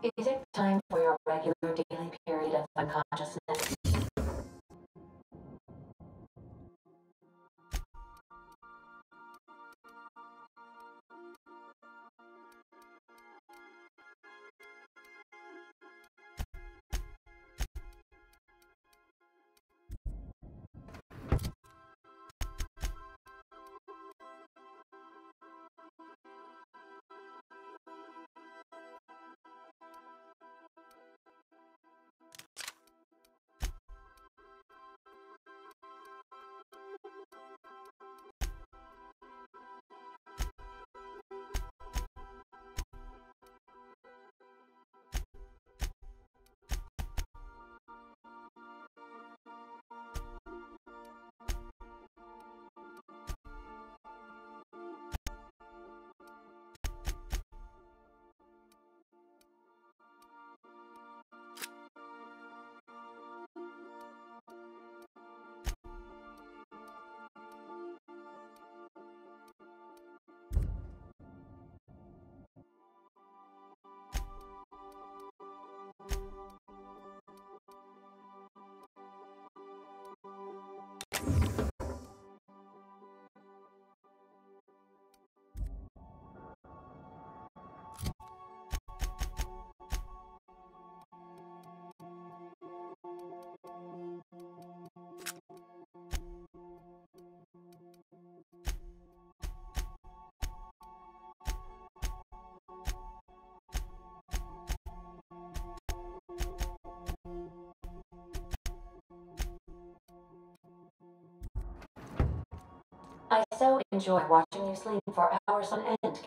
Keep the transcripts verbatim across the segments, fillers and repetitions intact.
Is it time for your regular daily period of unconsciousness? I so enjoy watching you sleep for hours on end.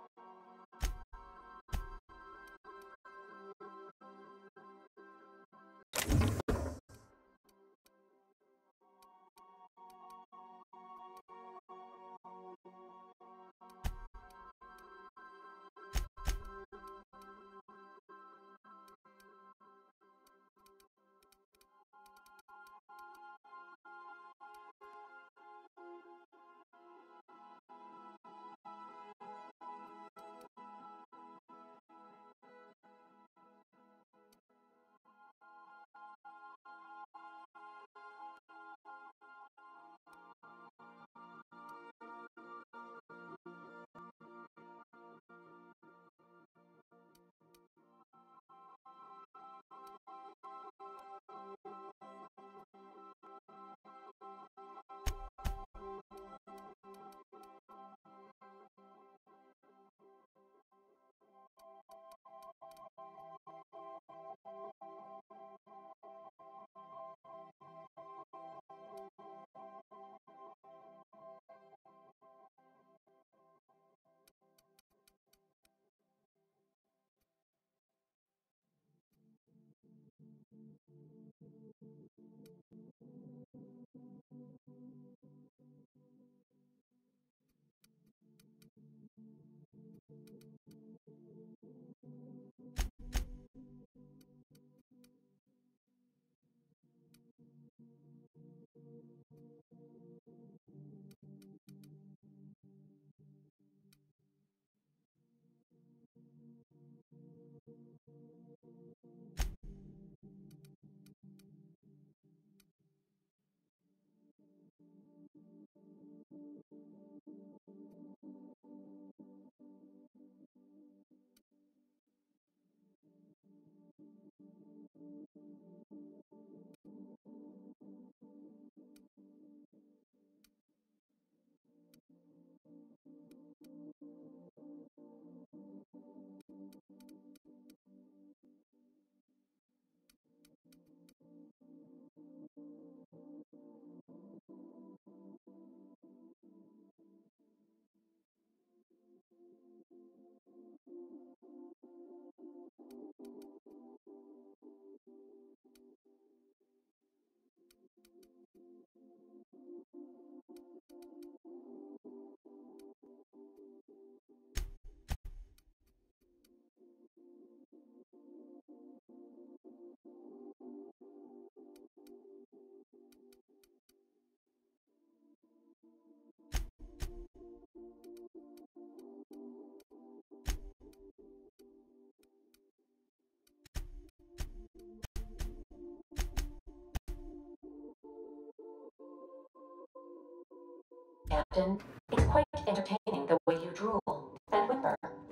Captain. It's quite entertaining the way you drool and whimper.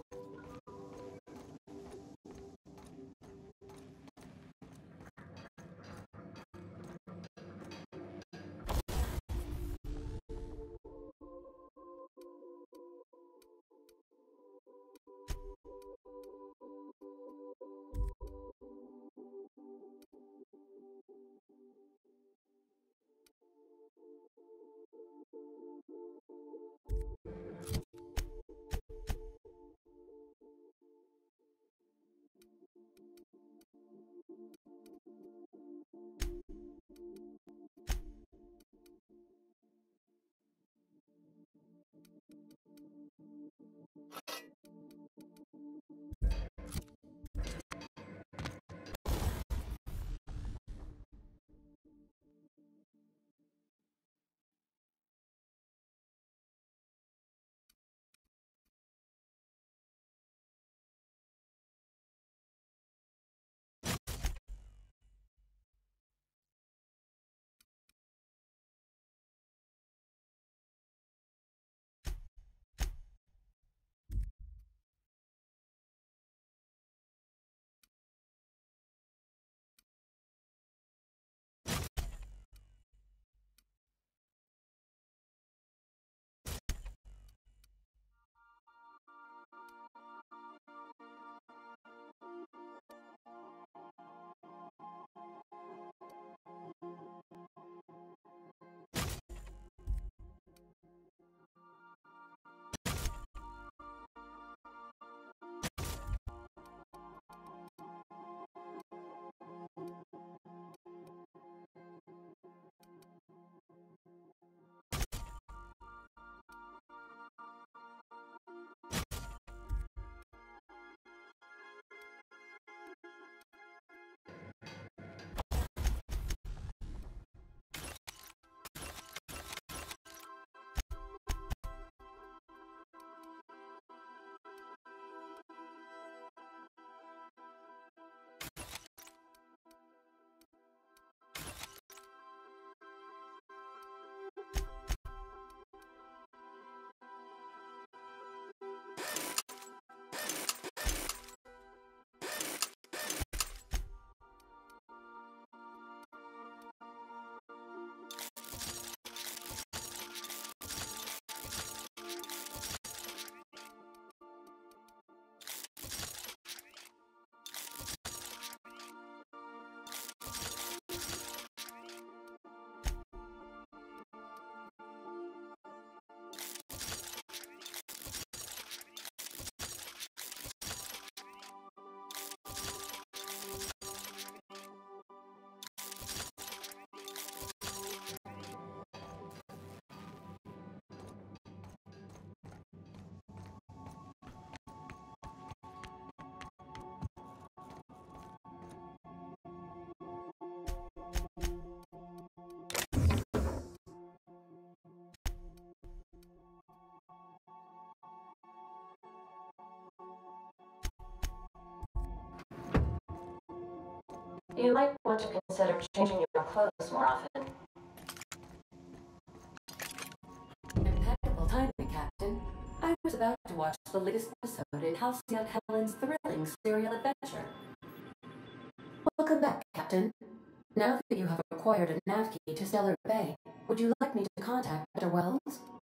You might want to consider changing your clothes more often. Impeccable timing, Captain. I was about to watch the latest episode in Halcyon Helen's thrilling serial adventure. Welcome back, Captain. Now that you have acquired a nav key to Stellar Bay, would you like me to contact Doctor Wells?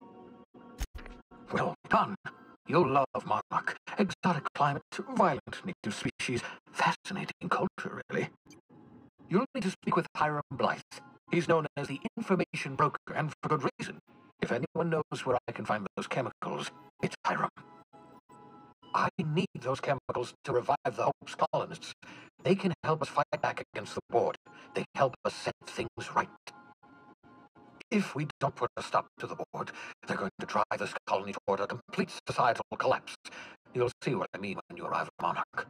Well done. You'll love Monarch. Exotic climate, violent native species, fascinating culture, really. You'll need to speak with Hiram Blythe. He's known as the information broker, and for good reason. If anyone knows where I can find those chemicals, it's Hiram. I need those chemicals to revive the Hope's colonists. They can help us fight back against the Board. They help us set things right. If we don't put a stop to the Board, they're going to drive this colony toward a complete societal collapse. You'll see what I mean when you arrive at Monarch.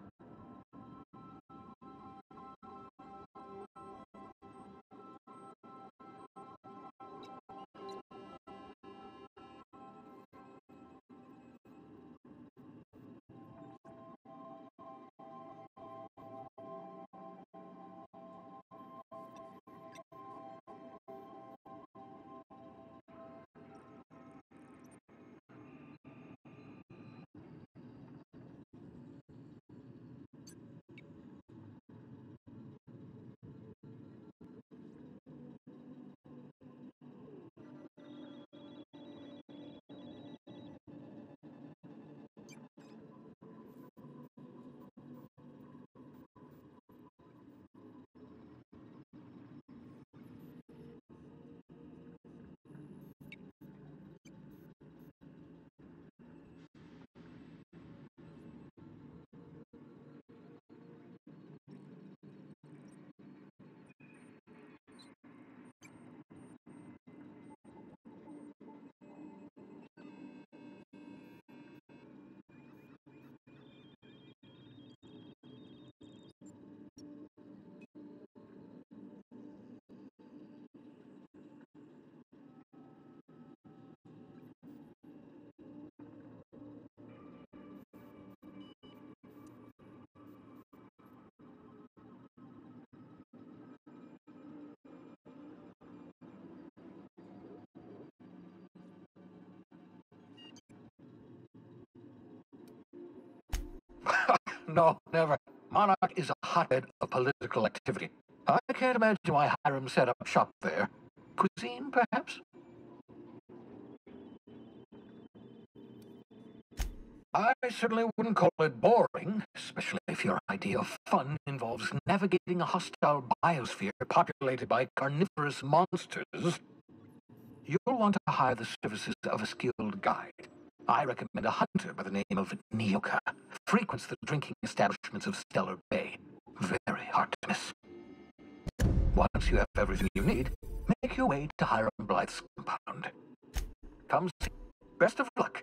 No, never. Monarch is a hotbed of political activity. I can't imagine why Hiram set up shop there. Cuisine, perhaps? I certainly wouldn't call it boring, especially if your idea of fun involves navigating a hostile biosphere populated by carnivorous monsters. You'll want to hire the services of a skilled guide. I recommend a hunter by the name of Nyoka. Frequents the drinking establishments of Stellar Bay. Very hard to miss. Once you have everything you need, make your way to Hiram Blythe's compound. Come see. Best of luck.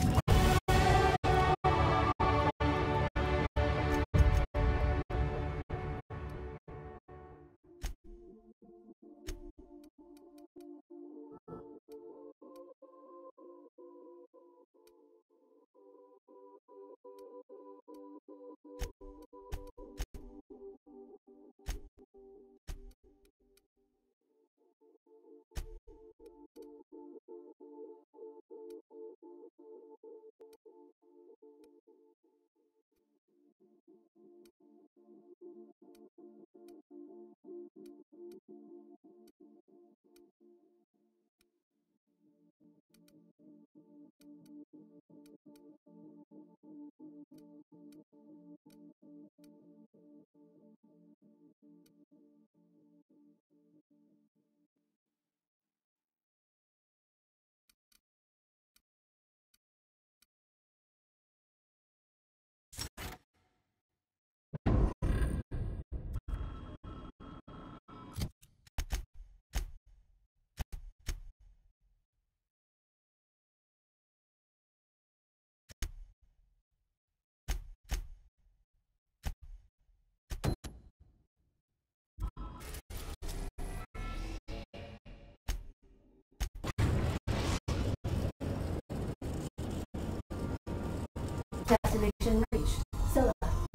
Destination reached. Scylla.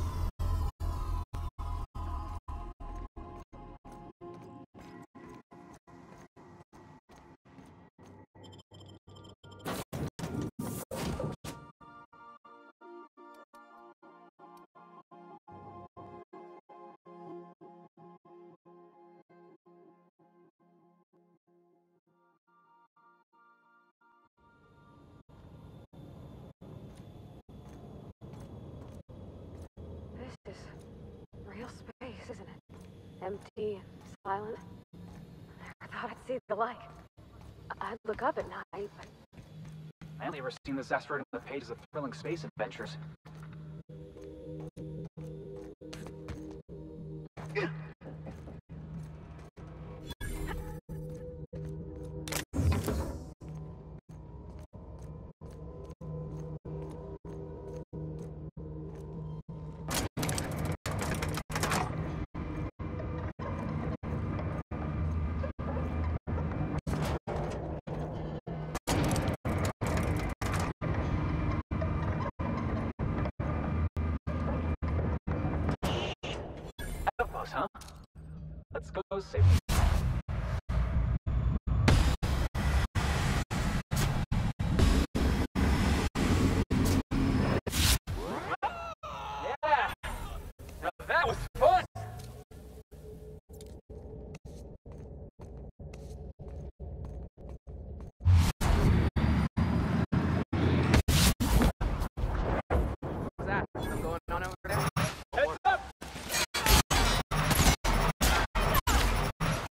This is real space, isn't it? Empty and silent. I never thought I'd see the like. I'd look up at night, but... I only ever seen this asteroid on the pages of thrilling space adventures. Outpost, huh? Let's go save. Yeah! Now that was fun! What's that? Something going on over there? Heads up!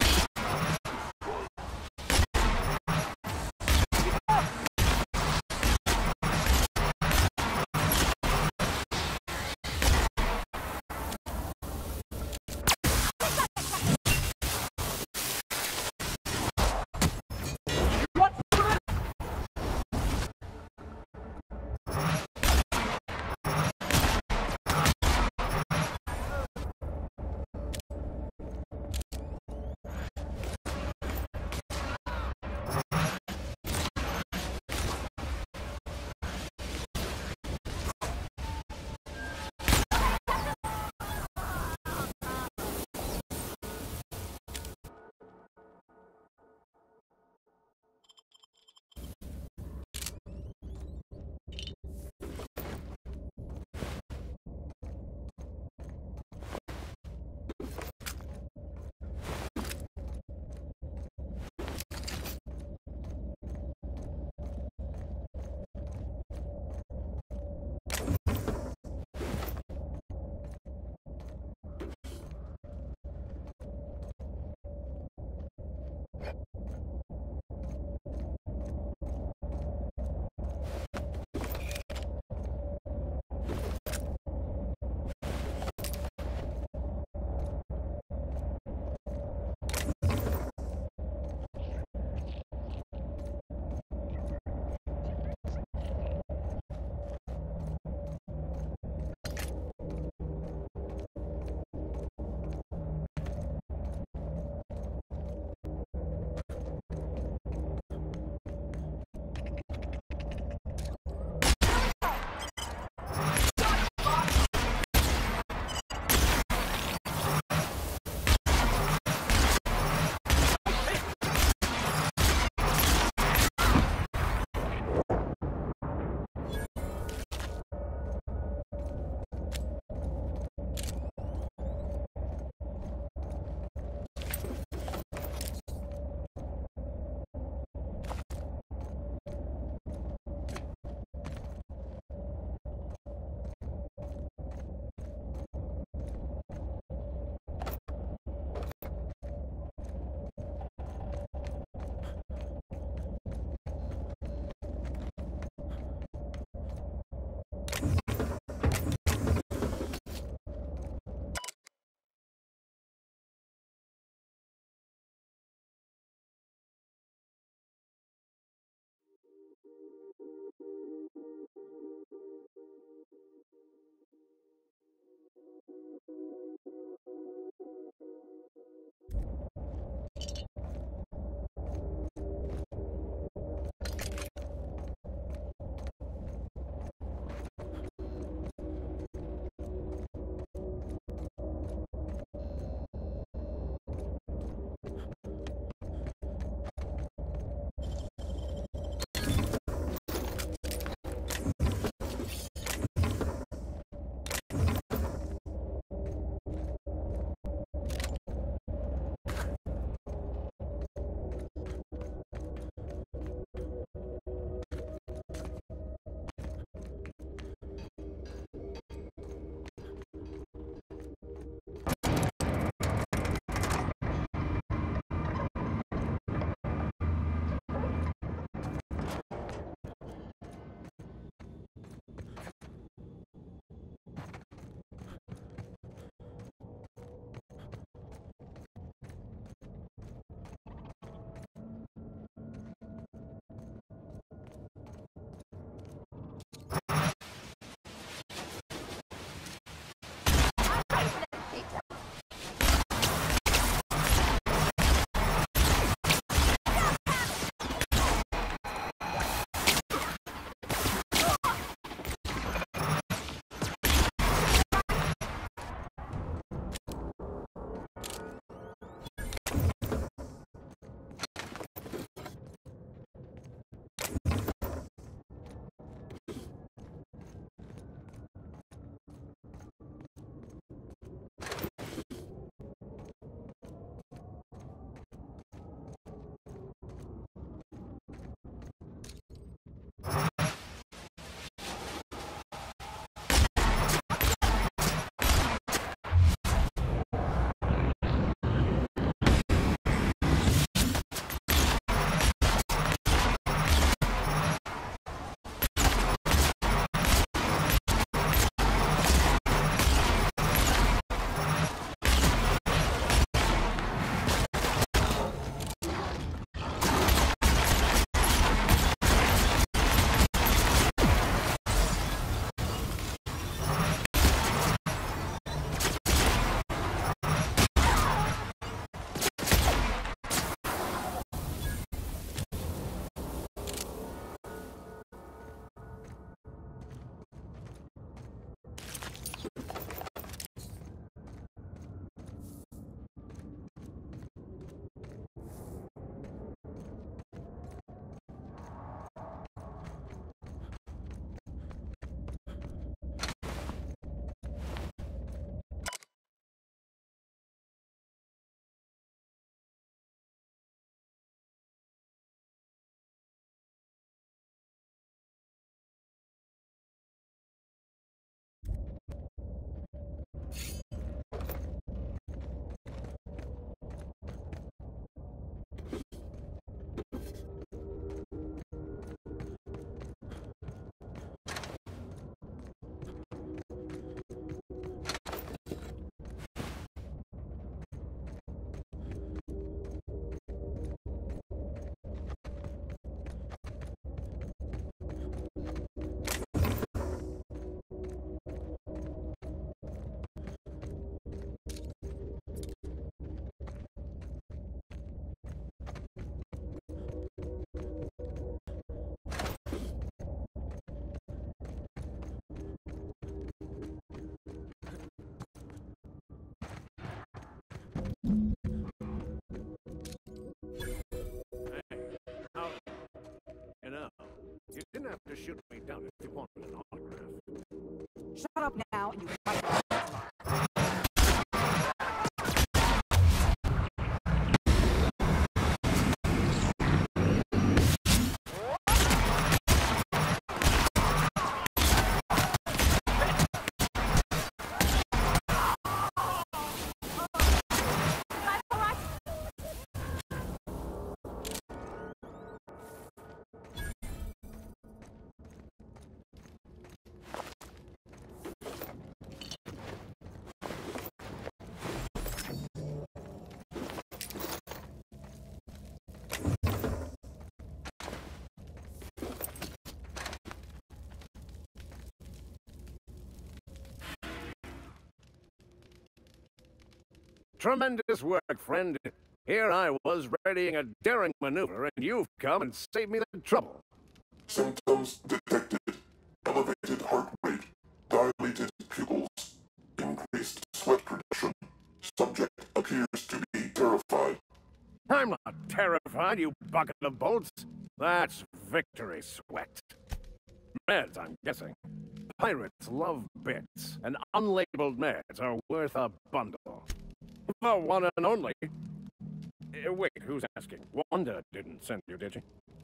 Tremendous work, friend. Here I was readying a daring maneuver, and you've come and saved me the trouble. Symptoms detected. Elevated heart rate, dilated pupils, increased sweat production. Subject appears to be terrified. I'm not terrified, you bucket of bolts. That's victory sweat. Meds, I'm guessing. Pirates love bits, and unlabeled meds are worth a bundle. The one and only. Uh, wait, who's asking? Wanda didn't send you, did she?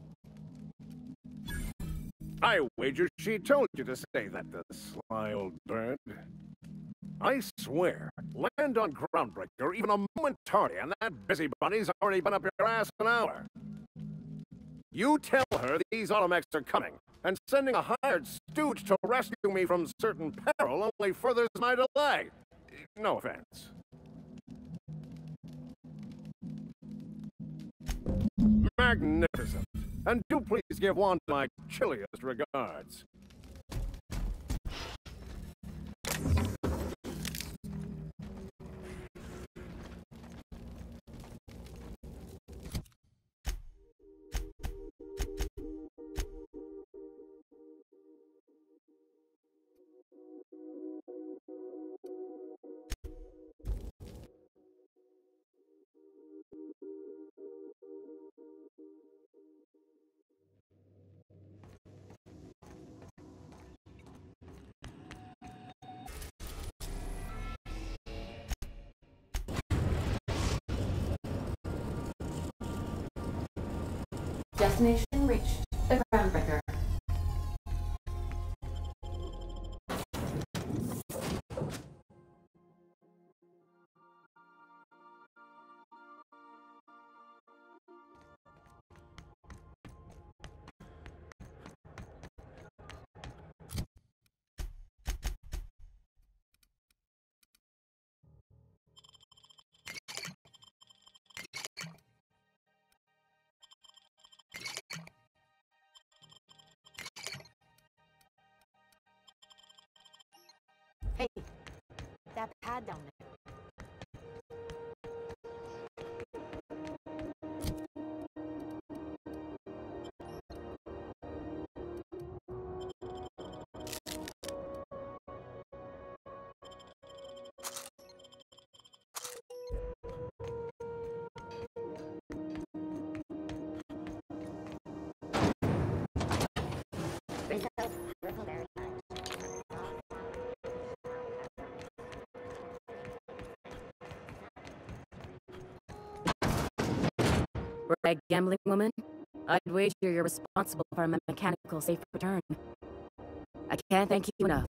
I wager she told you to say that, the sly old bird. I swear, land on Groundbreaker even a moment tardy, and that busybunny's already been up your ass an hour. You tell her these automechs are coming, and sending a hired stooge to rescue me from certain peril only furthers my delay. No offense. Magnificent. And do please give Wanda my chilliest regards. Destination reached. The Groundbreaker. Hey, that pad down there. Rag gambling woman? I'd wager you're responsible for my mechanical safe return. I can't thank you enough.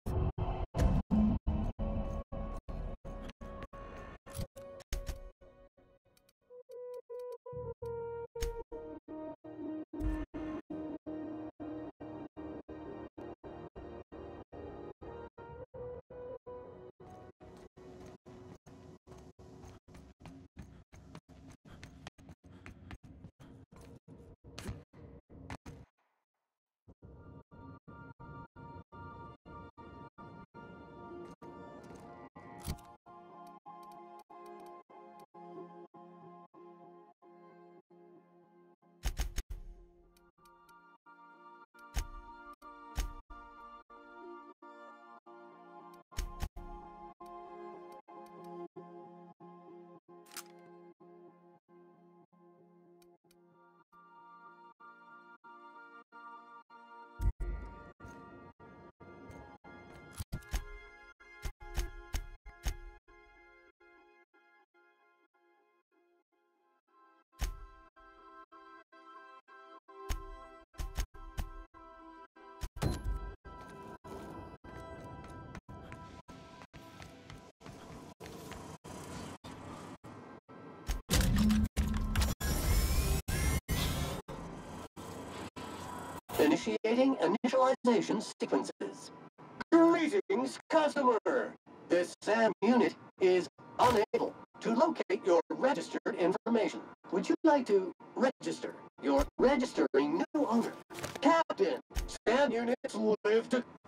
Initiating initialization sequences. Greetings, customer! This SAM unit is unable to locate your registered information. Would you like to register your registering new owner? Captain, SAM units live to